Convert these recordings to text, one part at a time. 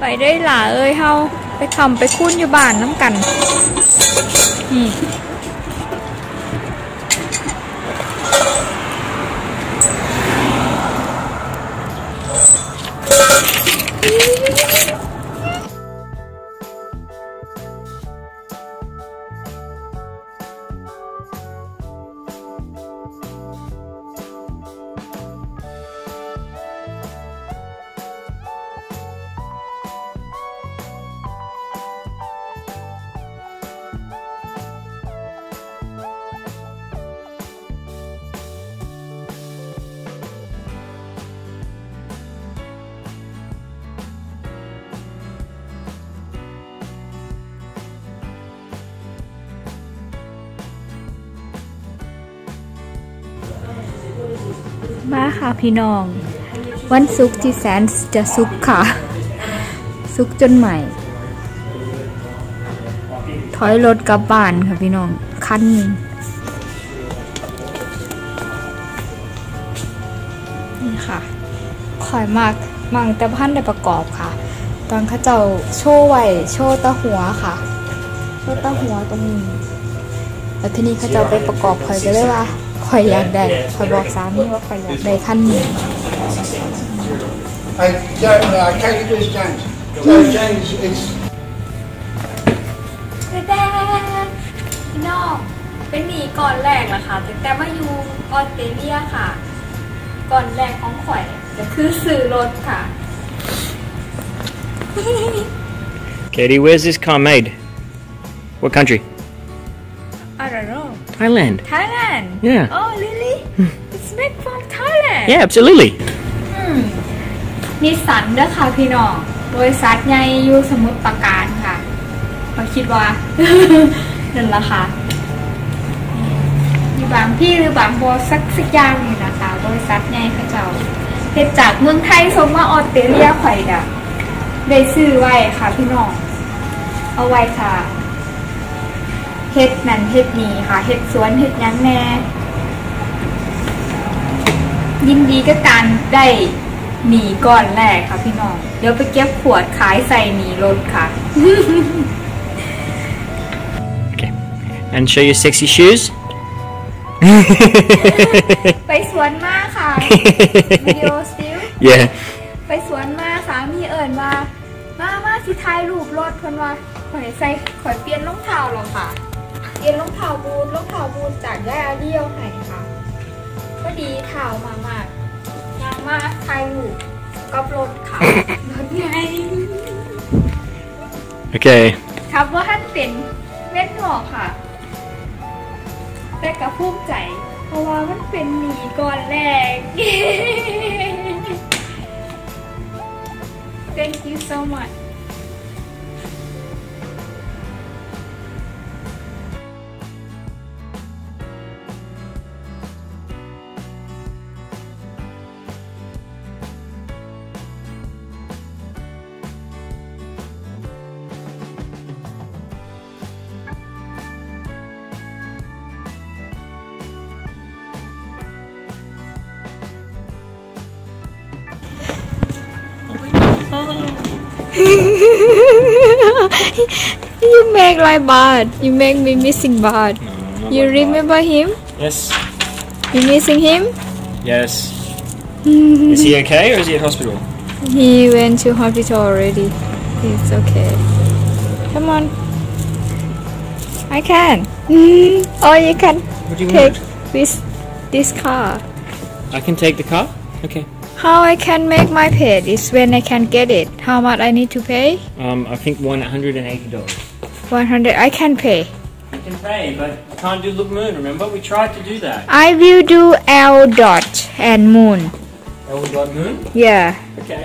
ไปได้หล่ะเอ้ยเฮาไปทำไปคุ้นอยู่บ้านน้ำกันนี่มาค่ะพี่น้องวันศุกร์ที่แสนจะสุขค่ะสุขจนใหม่ถอยรถกลับบ้านค่ะพี่น้องคันหนึ่งนี่ค่ะคอยมากมั่งแต่พันได้ประกอบค่ะตอนเขาเจ้าโชว์ไว้โชว์ตาหัวค่ะโชว์ตาหัวตรงนี้แล้วทีนี้เขาเจ้าไปประกอบคอยก็เลยว่าคอยอยากได้คอยบอกสามีว่าคอยอยากได้ขั้นนี้ I can't do his James. So James, it's. แต่พี่น้องเป็นหนีก่อนแรกล่ะค่ะแต่มาอยู่ออสเตรเลียค่ะก่อนแรกของข่อยก็คือซื้อรถค่ะ Katie, where's this car made? What country? I don't know. Thailand. Thailand. Yeah. Oh, really? It's made from Thailand. Yeah, absolutely. นิสสันเด้อค่ะพี่น้องบริษัทใหญ่อยู่สมุทรปราการค่ะเขาคิดว่า นั่นละค่ะอยู่บางพี่หรือบางบอสักอย่างนี่นะคะบริษัทใหญ่เขาเจ้าเฮ็ดจากเมืองไทยส่งมาออสเตรเลียข่อยกะได้ซื้อไว้ค่ะพี่น้องเอาไว้ค่ะเฮ็ดนั่นเฮ็ดนี่ค่ะเฮ็ดสวนเฮ็ดหยังแน่ยินดีกับการได้หนีก่อนแรกค่ะพี่น้องเดี๋ยวไปเก็บขวดขายใส่หนีรถค่ะ Okay. And show your sexy shoes. ไปสวนมาค่ะ วิดีโอสติล Yeah. ไปสวนมาสามีเอิญว่ามาสิถ่ายรูปรถเพิ่นว่าข่อยเปลี่ยนรองเท้าหรอค่ะเปลี่ยนรองเท้าบูทจากย่าเดียวให้ค่ะก็ดีเท้ามากถ่ายรูปกับรถค่ะรถไง Okay. ครับว่าท่านเป็นเม็ดหนอกค่ะแต่กับภูมิใจเพราะว่ามันเป็นหนีก่อนแรก Thank you so much You make like bad. You make me missing bad. You remember him? Yes. You missing him? Yes. Is he okay or is he at hospital? He went to hospital already. It's okay. Come on. I can. Or you can What do you take want? this car. I can take the car? Okay. How I can make my pay is when I can get it. How much I need to pay? I think $180. 100. I can pay. You can pay, but you can't do Look Moon, remember? We tried to do that. I will do L dot and moon. L dot moon? Yeah. Okay.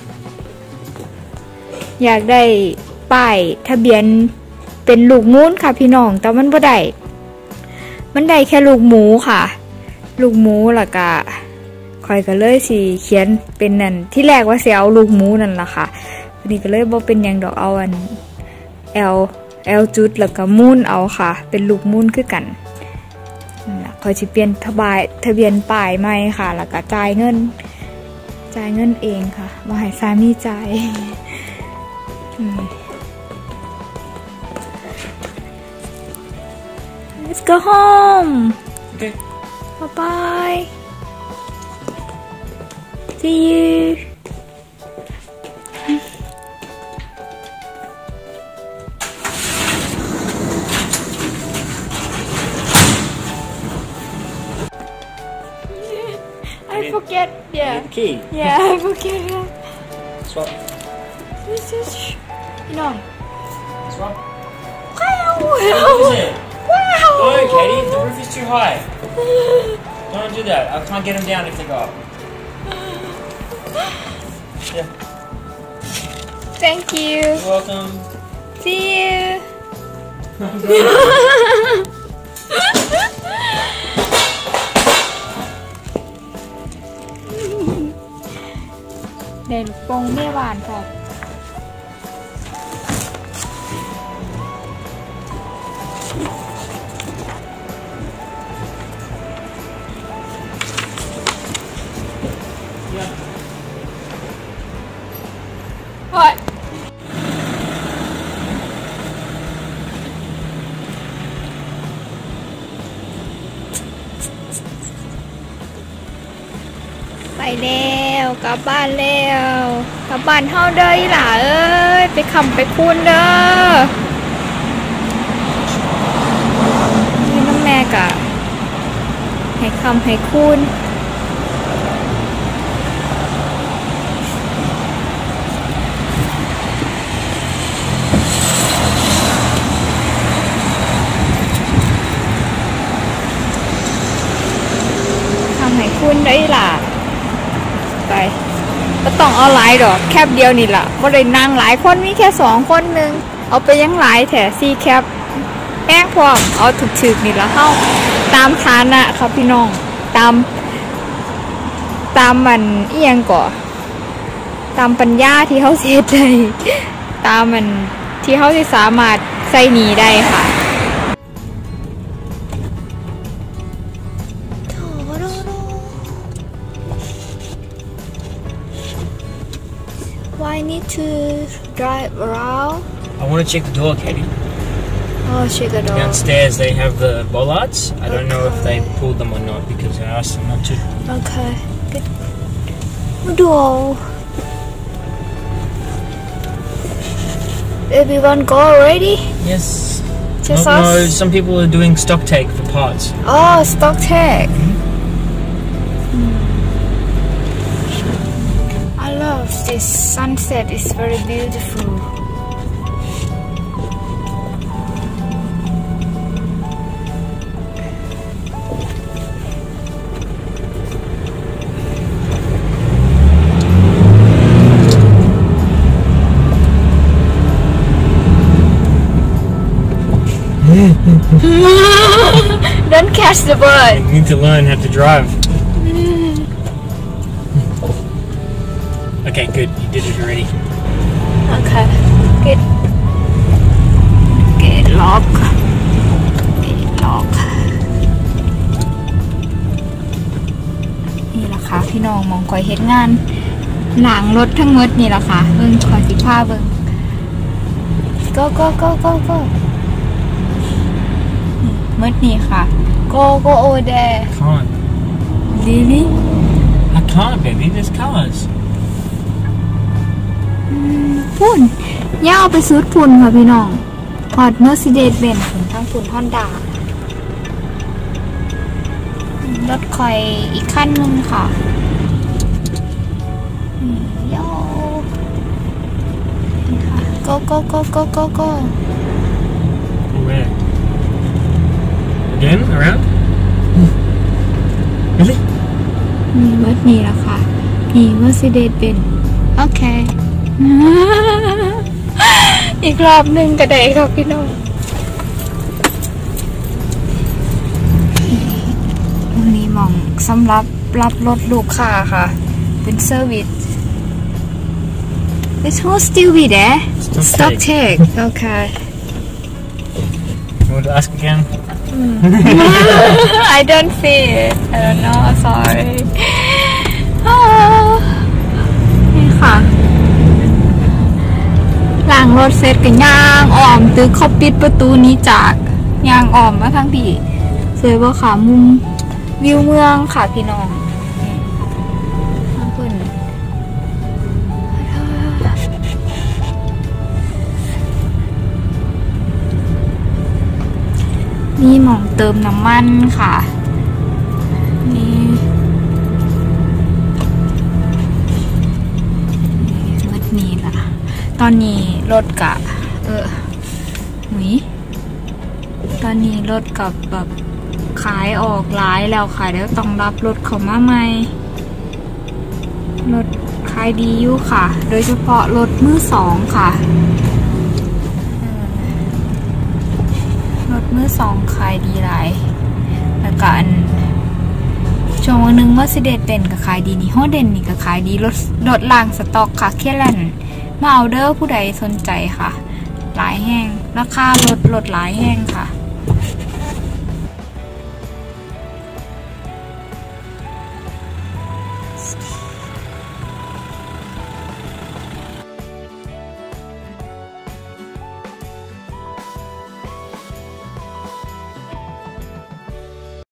อยากได้ป้ายทะเบียนเป็นลูกมูนค่ะพี่น้องแต่มันบ่ได้มันได้แค่ลูกหมูค่ะ ลูกหมูแล้วก็คอยก็เลยสิเขียนเป็นนั่นที่แรกว่าสิเอาลูกหมูนั่นล่ะค่ะวันนี้ก็เลยบ่เป็นหยังดอกเอาอัน L จุดแล้วก็มูนเอาค่ะเป็นลูกมูนคือกันนั่นล่ะคอยสิเปลี่ยนทะเบียนป้ายใหม่ค่ะแล้วก็จ่ายเงินเองค่ะบ่ให้สามีจ่าย Let's go home. Okay. Bye bye. See you. I forget. Yeah. Key. Yeah, I forget. Swap. This is no. Swap. Wow. What is it? Wow. No, Katie, the roof is too high. Don't do that. I can't get them down if they go up. Yeah. Thank you. You're welcome. See you. ได้ลูกโป่งแม่หวานค่ะโอ๊ยไปแล้วกลับบ้านแล้วกลับบ้านเฮาเด้ออีหล่าเอ้ยไปคำไปคูนเด้อนี่น้องแม่กะให้คำให้คูนคำให้คูนเด้ออีหล่าไปก็ต้องเอาหลายดอกแคบเดียวนี่แหละบ่ได้นั่งหลายคนมีแค่2 คนนึงเอาไปยังหลายแถ4แคบแป้งพร้อมเอาถึกๆนี่ละเฮาตามฐานะครับพี่น้องตามมันอีหยังก่อตามปัญญาที่เฮาสิเฮ็ดได้ตามมันที่เฮาสิสามารถใส่หนีได้ค่ะ Why need to drive around? I want to check the door, Katie. Oh, check it out. Downstairs they have the bollards. I don't know if they pulled them or not because I asked them not to. Okay. Good. Door. Everyone go already? Yes. Just No, us? some people are doing stock take for parts. Oh, stock tag. I love this sunset. It's very beautiful. Don't catch the bird. You need to learn how to drive. Okay, good. You did it already. Okay. Good. Get lock. Get lock. นี่ล่ะค่ะพี่น้องมองคอยเฮ็ดงานหลังรถทั้งหมดนี่ล่ะค่ะเบิ่งคอยสิพาเบิ่ง go go go go go หมดนี่ค่ะ go go over there Can't. really I can't, baby. There's cars. พุ่นย่าเอาไปซื้อพุ่นค่ะพี่น้องพอด Mercedes-Benz ทั้งพุ่น Honda รถคอยอีกคันนึงค่ะโย่ go go go go go go Where? Again? Around? Really? นี่รถนี่แล้วค่ะนี่ Mercedes-Benz โอเค อีกรอบหนึ่งก็ได้ครับพี่น้องตรงนี้มองสำหรับรับรถลูกค้าค่ะเป็นเซอร์วิส It's who still be there stock take okay You want to ask again? I don't feel it I don't know sorry นี่ค่ะหลังรถเสร็จก็ย่างอ้อมตึกเขาปิดประตูนี้จากย่างอ้อมมาทางพี่สวยบ่ค่ะมุมวิวเมืองค่ะพี่น้องทางขึ้นนี่หม่องเติมน้ำมันค่ะนี่มืดนี้ล่ะตอนนี้รถกะตอนนี้รถกับแบบขายออกหลายแล้วค่ะเดี๋ยวต้องรับรถเข้ามาใหม่รถขายดีอยู่ค่ะ โดยเฉพาะรถมือสองค่ะรถมือสองขายดีหลายแล้วก็ช่วงวันหนึ่ง Mercedes-Benz ก็ขายดีนี่ฮอเดนนี่ก็ขายดีรถล่างสต็อกค่ะเคแลนมาเอาเด้อผู้ใดสนใจค่ะหลายแห้งราคารถหลายแห้งค่ะ